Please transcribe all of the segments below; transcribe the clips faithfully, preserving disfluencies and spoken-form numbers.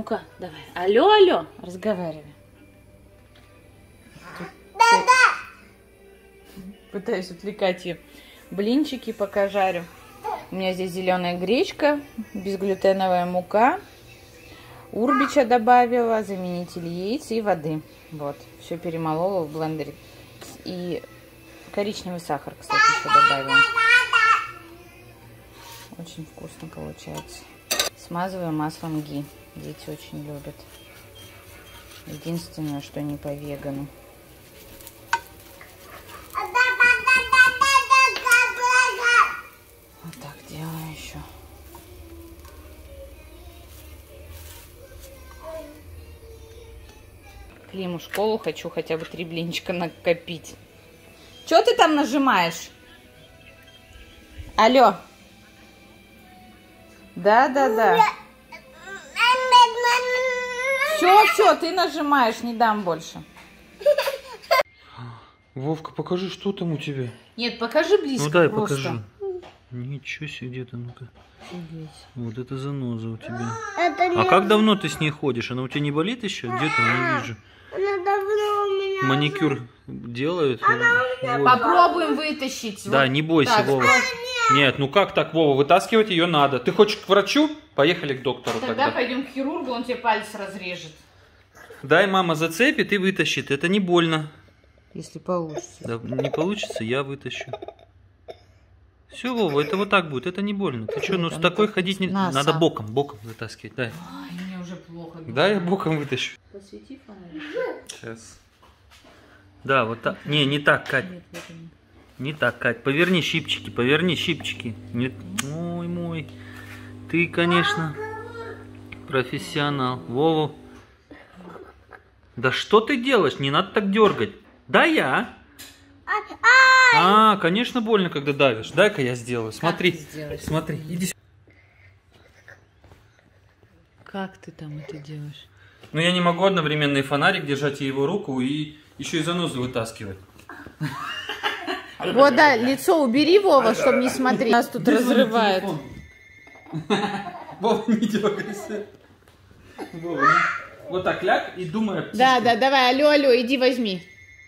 Ну-ка, давай. Алло, алло, разговаривай. Пытаюсь отвлекать ее. Блинчики пока жарю. У меня здесь зеленая гречка, безглютеновая мука. Урбича добавила, заменитель яиц и воды. Вот, все перемолола в блендере. И коричневый сахар, кстати, еще добавила. Очень вкусно получается. Смазываю маслом ги. Дети очень любят. Единственное, что не по вегану. Вот так делаю еще. Климу в школу хочу хотя бы три блинчика накопить. Что ты там нажимаешь? Алло. Да, да, да. Все, все, ты нажимаешь, не дам больше. Вовка, покажи, что там у тебя. Нет, покажи близко. Ну дай, просто. покажи. Ничего себе, где-то, ну-ка. Вот это заноза у тебя. А как давно ты с ней ходишь? Она у тебя не болит еще? Где-то не вижу. Она давно у меня. Маникюр делают. Вот. Попробуем вытащить. Да, вот не бойся, так. Вова. Нет, ну как так, Вова, вытаскивать ее надо. Ты хочешь к врачу? Поехали к доктору Тогда, тогда. пойдем к хирургу, он тебе палец разрежет. Дай мама зацепит и вытащит. Это не больно. Если получится. Да, не получится, я вытащу. Все, Вова, это вот так будет, это не больно. Ты что, ну с такой ходить не... На, Надо сам. боком, боком вытаскивать, дай. Ай, мне уже плохо. Да, я боком вытащу. Посвети фонарик. Сейчас. Да, вот так. Не, не так, Кать. Нет, в этом. Не так, Кать. Поверни щипчики, поверни щипчики. Нет. Ой, мой. Ты, конечно, профессионал. Вову. Да что ты делаешь? Не надо так дергать. Да я. А, конечно, больно, когда давишь. Дай-ка я сделаю. Смотри. Смотри, иди сюда. Как ты там это делаешь? Ну я не могу одновременно и фонарик держать, и его руку, и еще и занозу вытаскивать. Вот, да, лицо убери, Вова, чтобы не смотреть. Нас тут разрывает. Вова, не дергайся. Вова, не... Вот так ляг и думай о птичке. Да, да, давай, алло, алло, иди возьми.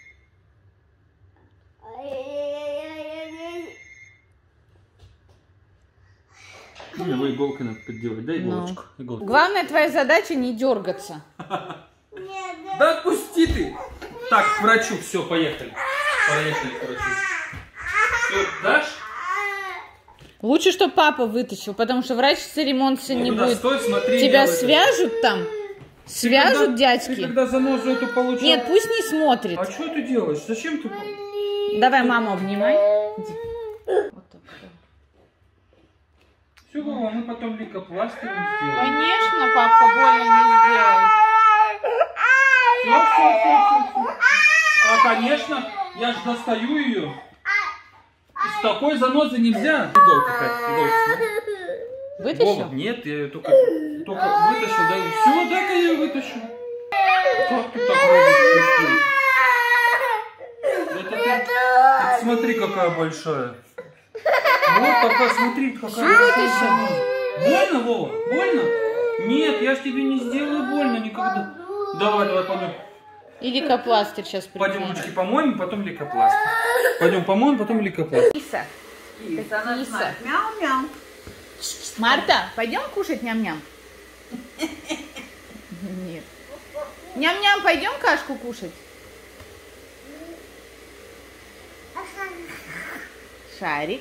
Ну, его иголкой надо подделать, да, иголочку? Ну. Иголку. Главная твоя задача не дергаться. Да отпусти ты! Так, к врачу, все, поехали. Поехали к врачу. Все, дашь? Лучше, чтобы папа вытащил, потому что врач церемониться не Куда будет. стой, смотри, Тебя делай. свяжут там? Свяжут когда, дядьки? Ты когда занозу эту получал... Нет, пусть не смотрит. А что ты делаешь? Зачем ты... Давай маму обнимай. Иди. Вот так, да. Все, Вова, мы потом лейкопластырем сделаем. Конечно, папка больно не сделает. Все, все, все, все, все. А, конечно, я же достаю ее. С такой занозой нельзя. Иголка, Кать, иголка, смотри. Вытащил? Вова, нет, я ее только, только вытащил. Да, все, дай-ка я ее вытащу. Как ты так робишь? Это ты, это смотри, какая большая. Вот такая, смотри, какая большая. Больно, Вова? Больно? Нет, я ж тебе не сделаю больно никогда. Давай, давай, пойдем. И лейкопластырь сейчас придет. Пойдем ручки помоем, потом лейкопластырь. Пойдем помоем, потом лейкопластырь. Киса. Киса. Киса. Мяу-мяу. Марта, пойдем кушать ням-ням? Нет. Ням-ням, пойдем кашку кушать? Шарик.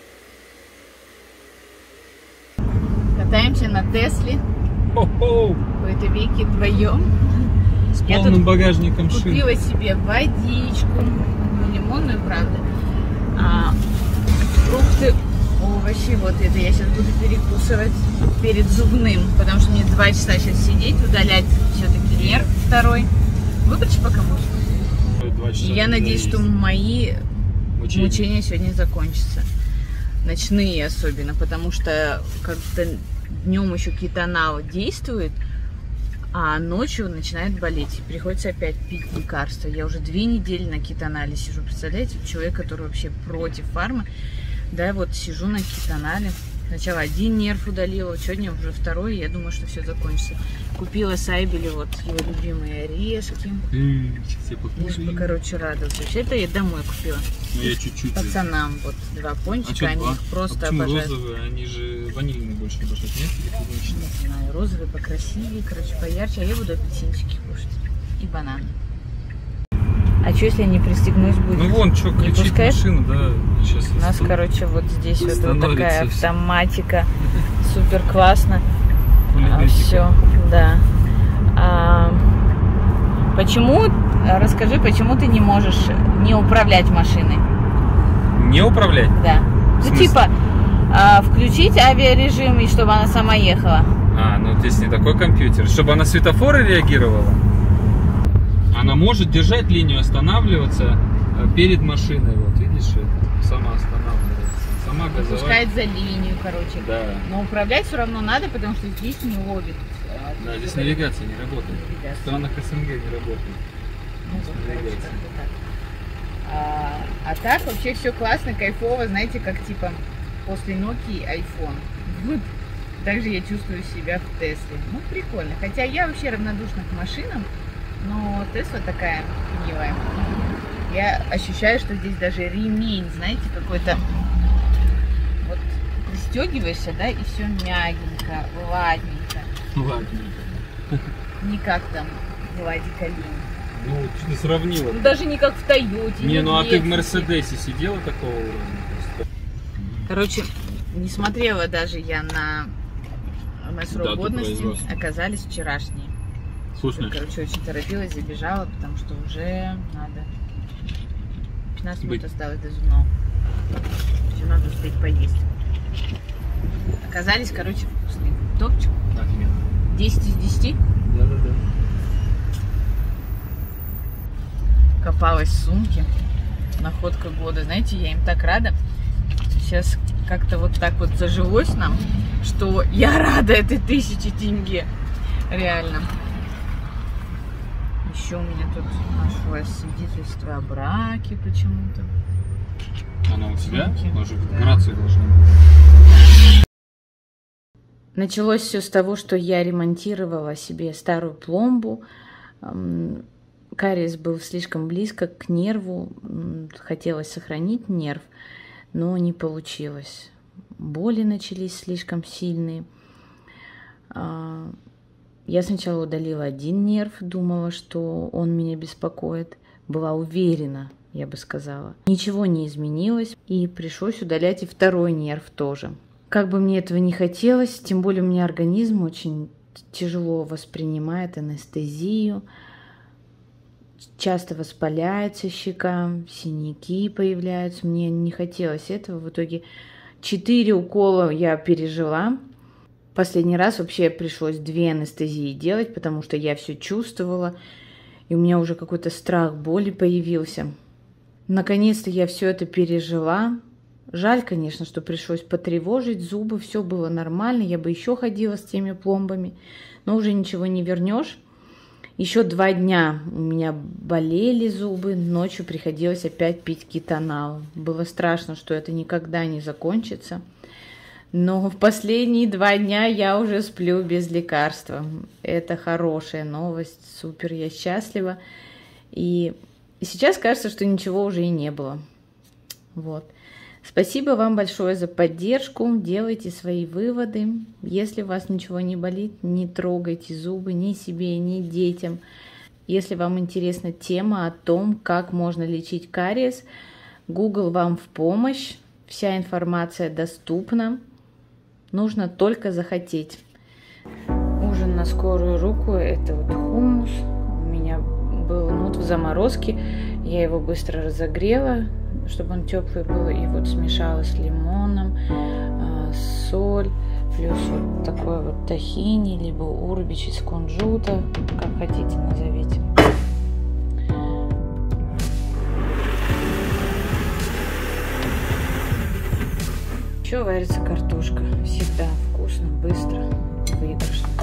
Катаемся на Тесле. Хо-хо. В какой-то веке вдвоем. С Я полным тут багажником шин. купила себе водичку, ну, лимонную, правда, а, фрукты, овощи. Вот это я сейчас буду перекусывать перед зубным, потому что мне два часа сейчас сидеть, удалять все-таки нерв второй. Выключи пока музыку. И я надеюсь, что мои мучения. мучения сегодня закончатся. Ночные особенно, потому что как-то днем еще кетонал действует, а ночью начинает болеть. И приходится опять пить лекарства. Я уже две недели на кетонале сижу. Представляете, человек, который вообще против фармы. Да, вот сижу на кетонале. Сначала один нерв удалила, сегодня уже второй, я думаю, что все закончится. Купила Сайбеле вот его любимые орешки. Сейчас я покушаю. Короче, радоваться. Вообще это я домой купила. Ну, я чуть-чуть. Пацанам вот два пончика, а они их просто а обожают. Розовые, они же ванильные больше обожают, нет? Или не знаю, розовые покрасивее, короче, поярче, а я буду апельсинчики кушать. И бананы. А что, если я не пристегнусь, будет? Ну вон, что кричит машина, да. Сейчас у нас, короче, вот здесь вот, вот такая автоматика. Супер классно. А, все, да. А, почему, расскажи, почему ты не можешь не управлять машиной? Не управлять? Да. Ну, типа, а, включить авиарежим, и чтобы она сама ехала. А, ну здесь не такой компьютер. Чтобы она светофоры реагировала? Она может держать линию, останавливаться перед машиной. Вот, видишь, сама останавливается. Сама газовать. Пускает за линию, короче. Да. Но управлять все равно надо, потому что здесь не ловит. Да, здесь навигация не работает. В странах СНГ не работает. Ну, вот, короче, так. А, а так вообще все классно, кайфово, знаете, как типа после Nokia iPhone. Вот. Также я чувствую себя в Тесле. Ну, прикольно. Хотя я вообще равнодушна к машинам. Но Тесла такая милая. Я ощущаю, что здесь даже ремень, знаете, какой-то... Вот пристегиваешься, да, и все мягенько, ладненько. Ладненько. Не как там Владик Алин. Ну, что ты сравнила? Ну, даже не как в Тойоте. Не, ну а ты в Мерседесе сидела такого уровня? Короче, не смотрела даже я на мой срок годности. Оказались вчерашние. Вкусно. Короче, очень торопилась, забежала, потому что уже надо. пятнадцать минут осталось до зубного. Еще надо успеть поесть. Оказались, короче, вкусные. Топчик. десять из десяти? Да, да, да. Копалась в сумке. Находка года. Знаете, я им так рада. Сейчас как-то вот так вот зажилось нам, что я рада этой тысяче тенге. Реально. Еще у меня тут нашлось свидетельство о браке почему-то. Она у тебя? Может, да. Грация должна быть. Началось все с того, что я ремонтировала себе старую пломбу. Кариес был слишком близко к нерву. Хотелось сохранить нерв, но не получилось. Боли начались слишком сильные. Я сначала удалила один нерв, думала, что он меня беспокоит. Была уверена, я бы сказала. Ничего не изменилось, и пришлось удалять и второй нерв тоже. Как бы мне этого не хотелось, тем более у меня организм очень тяжело воспринимает анестезию. Часто воспаляется щека, синяки появляются. Мне не хотелось этого. В итоге четыре укола я пережила. Последний раз вообще пришлось две анестезии делать, потому что я все чувствовала, и у меня уже какой-то страх боли появился. Наконец-то я все это пережила. Жаль, конечно, что пришлось потревожить зубы, все было нормально, я бы еще ходила с теми пломбами, но уже ничего не вернешь. Еще два дня у меня болели зубы, ночью приходилось опять пить кетонал. Было страшно, что это никогда не закончится. Но в последние два дня я уже сплю без лекарства. Это хорошая новость, супер, я счастлива. И сейчас кажется, что ничего уже и не было. Вот. Спасибо вам большое за поддержку. Делайте свои выводы. Если у вас ничего не болит, не трогайте зубы ни себе, ни детям. Если вам интересна тема о том, как можно лечить кариес, Google вам в помощь. Вся информация доступна. Нужно только захотеть. Ужин на скорую руку. Это вот хумус. У меня был ну, вот в заморозке. Я его быстро разогрела, чтобы он теплый был. И вот смешала с лимоном, э, соль. Плюс вот такой вот тахини, либо урбич из кунжута. Как хотите, назовите. Еще варится картошка. Всегда вкусно, быстро, выигрышно.